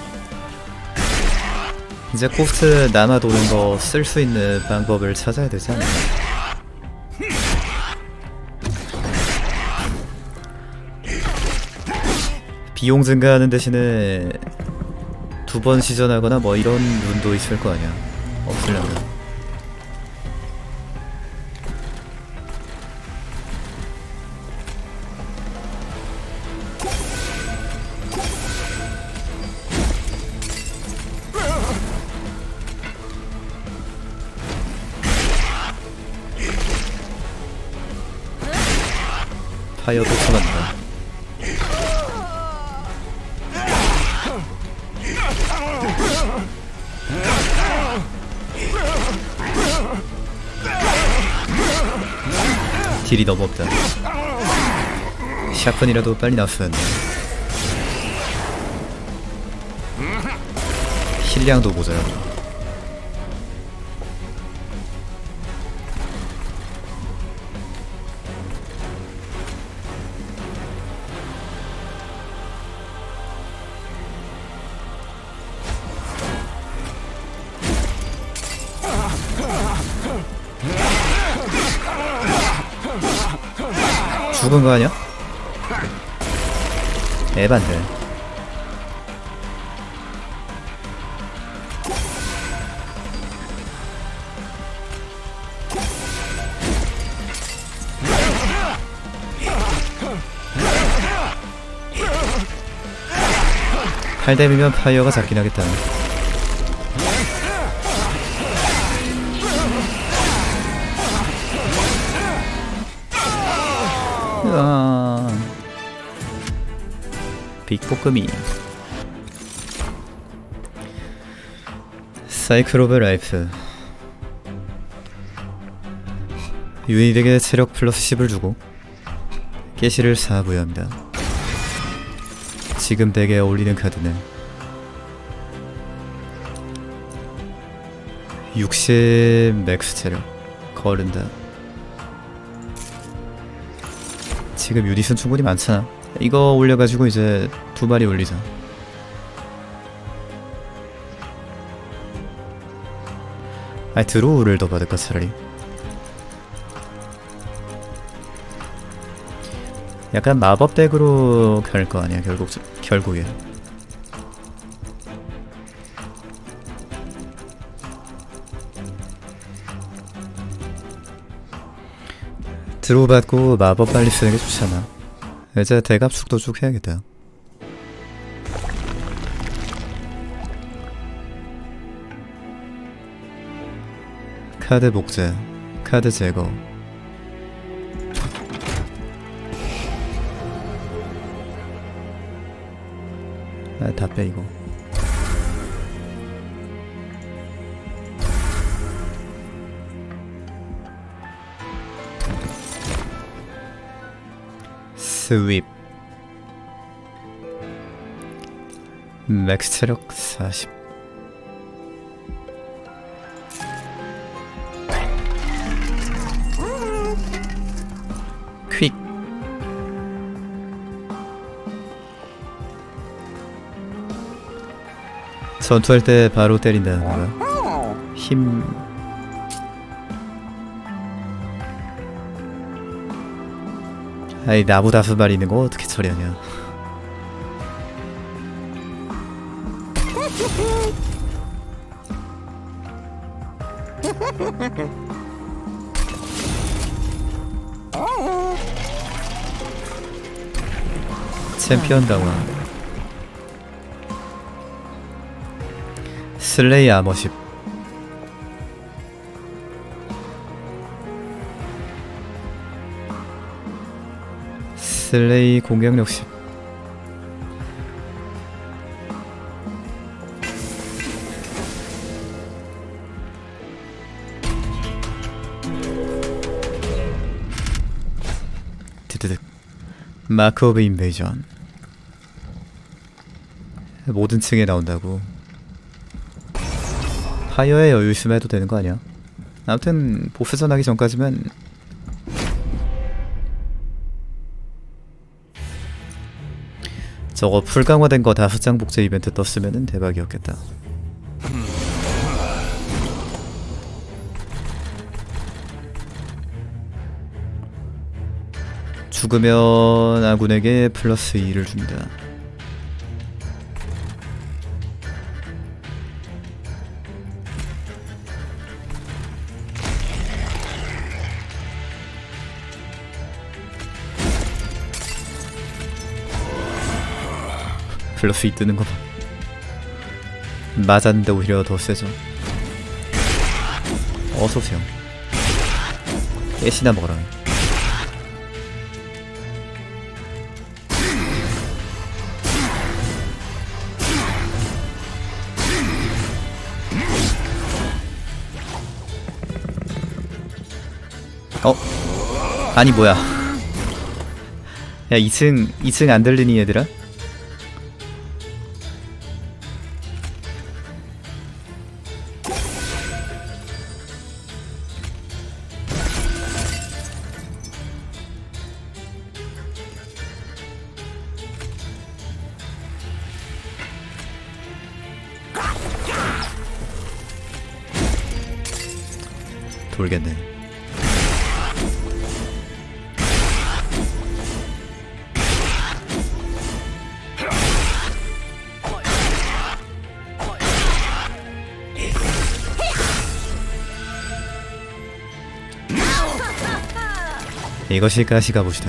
이제 코스트 남아 도는 거 쓸 수 있는 방법을 찾아야 되지 않나. 비용 증가하는 대신에 두 번 시전하거나 뭐 이런 눈도 있을 거 아니야. 없으려면. 파이어도 쳐간다. 딜이 너무 없다. 샤프니라도 빨리 나왔으면. 힐량도 모자라. 죽은 거 아니야? 에반데. 팔 댐이면 파이어가 잡긴 하겠다. 으아. 빅볶음이 사이클 오브 라이프. 유닛에게 체력 플러스 십을 주고 깨시를 사 부여합니다. 지금 덱에 어울리는 카드는 육십 맥스 체력 거른다. 지금 유닛은 충분히 많잖아. 이거 올려가지고 이제 두 마리 올리자. 아니 드로우를 더 받을까 차라리. 약간 마법 덱으로 갈 거 아니야 결국 결국에. 드로우 받고 마법 빨리 쓰는 게 좋잖아. 이제 대갑 축도 쭉 해야겠다. 카드 복제, 카드 제거. 아, 다 빼 이거. 스윕. 맥스 체력 사십. 퀵. 전투할 때 바로 때린다는 거야. 힘. 아이, 나무 다섯 마리 있는 거 어떻게 처리하냐. 챔피언 강화. 슬레이 아머십. 슬레이 공격력 십. 드드득. 마크 오브 인베이전. 모든 층에 나온다고. 파이어에 여유 있으면 해도 되는 거 아니야? 아무튼 보스전 하기 전까지면 저거 풀 강화된 거 다섯 장 복제 이벤트 떴으면은 대박이었겠다. 죽으면 아군에게 플러스 이를 줍니다. 플러스 이 뜨는 거 봐. 맞았는데 오히려 더 세죠. 어서오세요. 깨시나 먹어라. 어? 아니 뭐야. 야, 이 층 이 층 안 들리니 얘들아? 돌겠네. 이것이 가시가 보시다.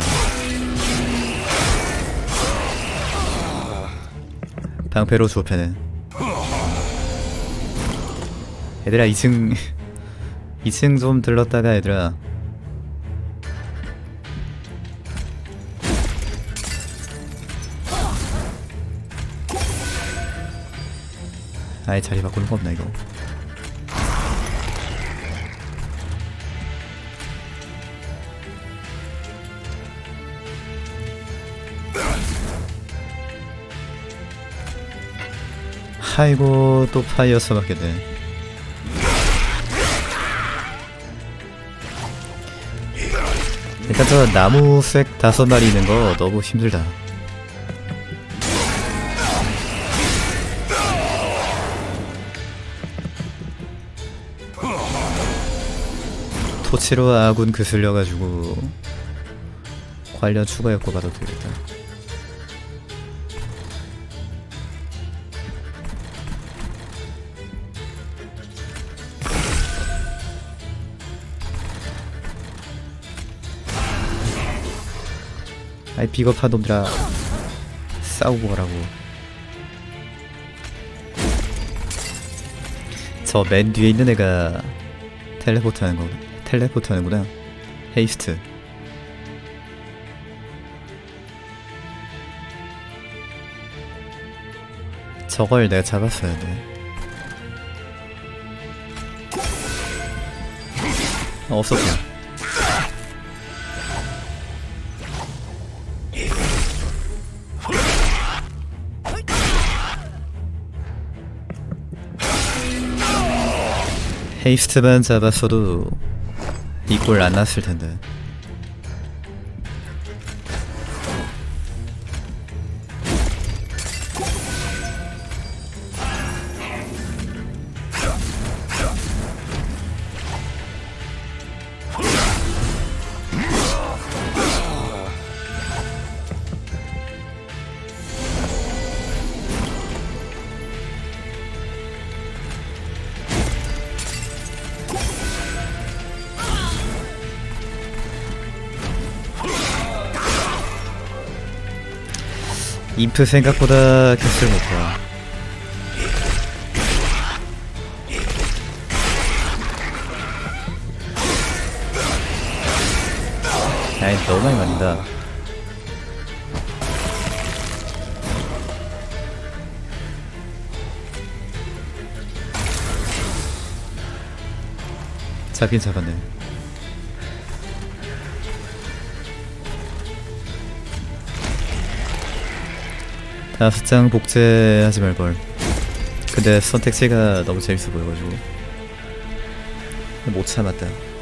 방패로 주어패는. 얘들아 이 층 이 층 좀 들렀다가 얘들아. 아예 자리 바꾸는 거 없나 이거? 아이고 또 파이어 써먹겠네. 일단 저 나무색 다섯 마리 있는 거 너무 힘들다. 토치로 아군 그슬려가지고 관련 추가 효과 받아도 되겠다. 아이 비겁한 놈들아, 싸우고 가라고. 저 맨 뒤에 있는 애가 텔레포트 하는 거, 텔레포트 하는구나. 헤이스트. 저걸 내가 잡았어야 돼. 어, 없었구나. 헤이스트만 잡았어도 이 꼴 안 났을 텐데. 인프 생각보다 캐스를 못해요. 아이 너무 많이 맞는다. 잡긴 잡았네. 다섯 장 복제하지 말걸. 근데 선택지가 너무 재밌어 보여가지고 못 참았다.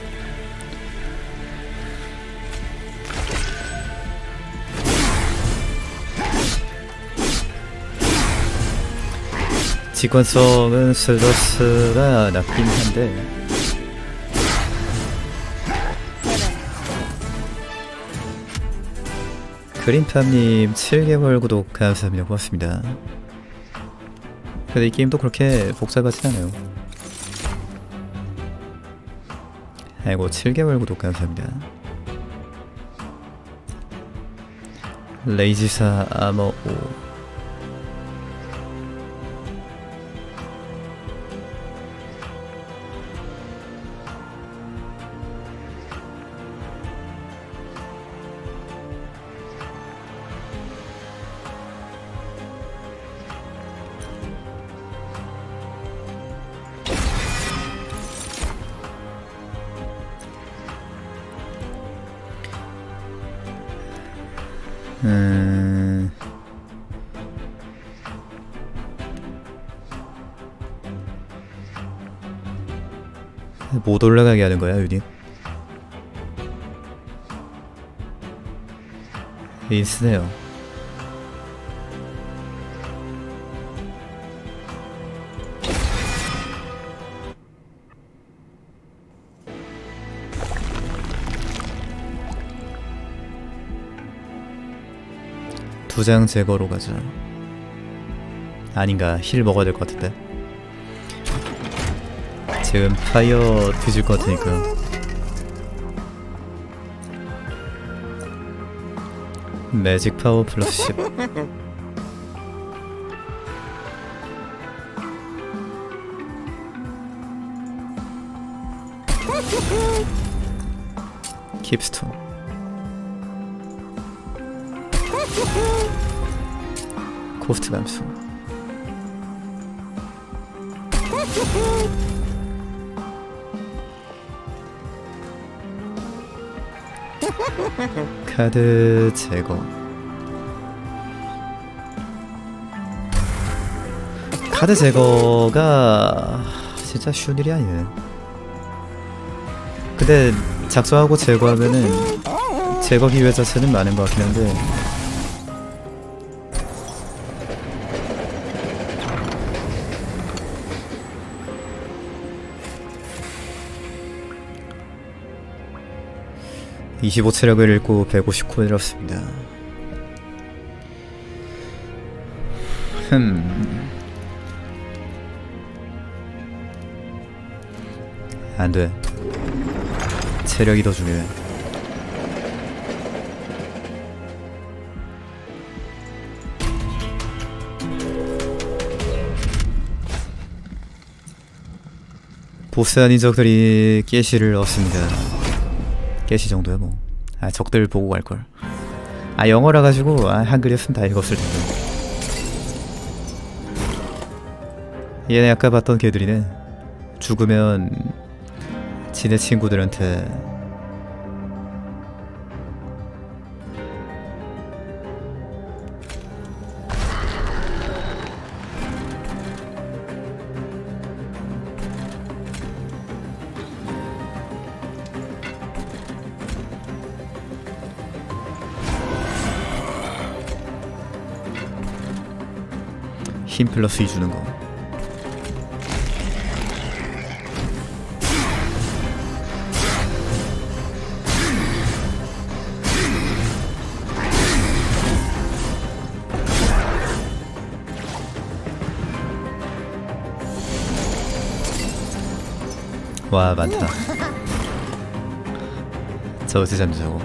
직관성은 슬러스가 낮긴 한데 그린팜님 칠 개월 구독 감사합니다. 고맙습니다. 근데 이 게임도 그렇게 복잡하진 않아요. 아이고 칠 개월 구독 감사합니다. 레이지사 아머 오 음... 못 올라가게 하는 거야 유닛? 인스네요. 두 장 제거로 가자. 아닌가, 힐 먹어야 될 것 같은데. 지금 파이어 뒤질 것 같으니까. 매직 파워 플러스 십. 킵스톤. 코스트 감소. 카드 제거. 카드 제거가 진짜 쉬운 일이 아니네. 근데 작성하고 제거하면은 제거 기회 자체는 많은 것 같긴 한데 이십오 체력을 잃고 백오십 코 잃었습니다. 흠... 안돼. 체력이 더 중요해. 보스 아닌 적들이 깨시를 얻습니다. 깨시 정도야 뭐. 아 적들 보고 갈걸. 아 영어라 가지고 아 한글이었으면 다 읽었을 텐데. 얘네 아까 봤던 개들이네. 죽으면 지네 친구들한테 힘 플러스 이 주는 거. 와 많다. 저 어째 잠지 저거.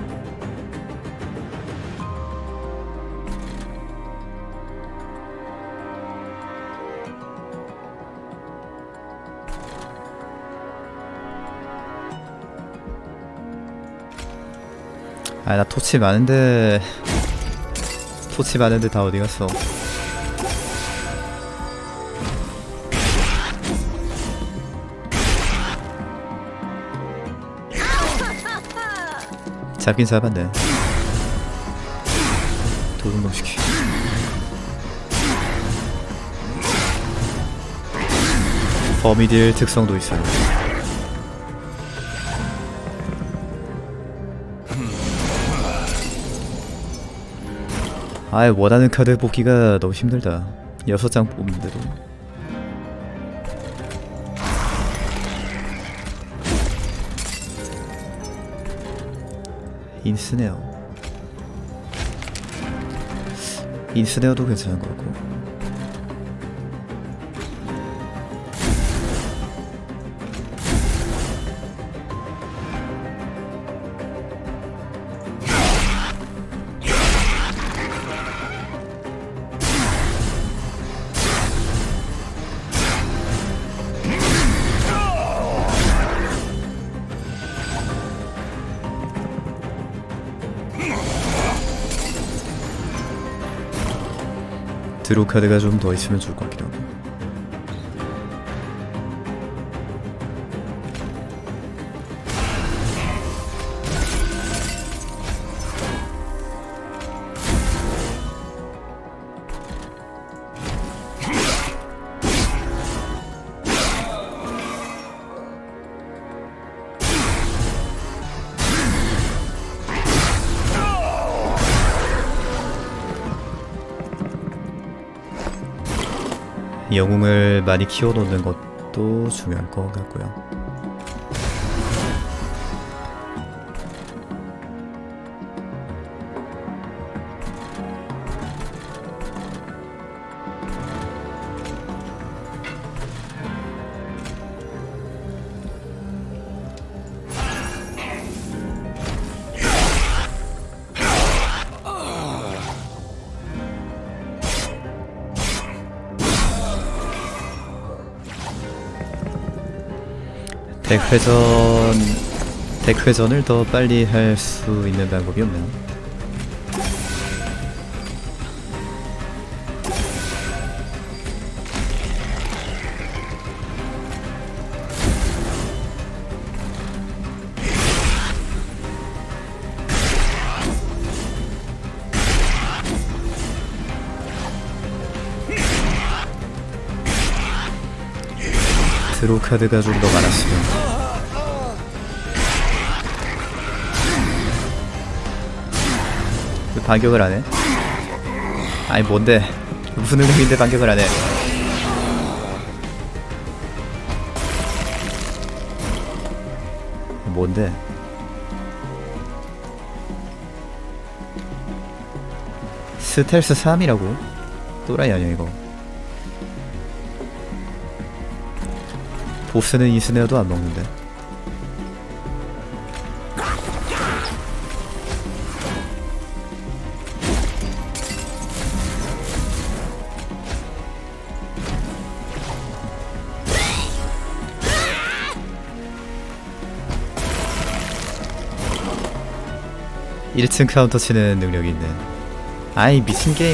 아 나 토치 많은데 토치 많은데 다 어디 갔어? 잡긴 잡았네. 도둑놈 시키. 범위딜 특성도 있어요. 아예 원하는 카드 뽑기가 너무 힘들다. 여섯 장 뽑는데도. 인스네어. 인스네어도 괜찮은 것 같고. 드로우 카드가 좀 더 있으면 좋을 것 같기도 하고. 영웅을 많이 키워놓는 것도 중요할 것 같고요. 덱회전... 덱회전을 더 빨리 할 수 있는 방법이 없나요? 드로우 카드가 좀 더 많았으면. 왜 반격을 안 해? 아니 뭔데? 무슨 능력인데 반격을 안 해? 뭔데? 스텔스 삼이라고? 또라이 아니야 이거. 보스는 인스네어도 안 먹는데. 일 층 카운터 치는 능력이 있는. 아이 미친 게임.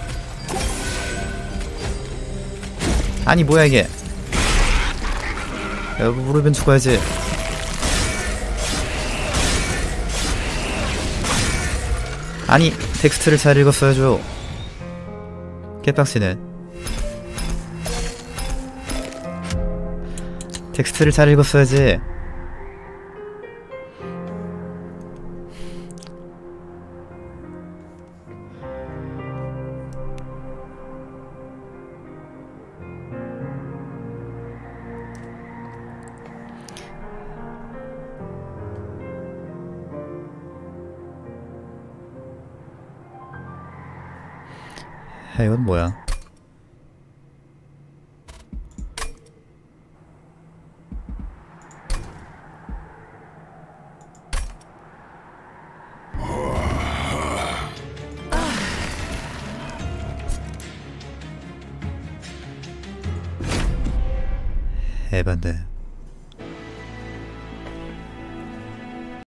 아니 뭐야 이게. 여보 무릎은 죽어야지. 아니 텍스트를 잘 읽었어야죠. 개빡치네. 텍스트를 잘 읽었어야지. 아, 이건 뭐야? 에반데.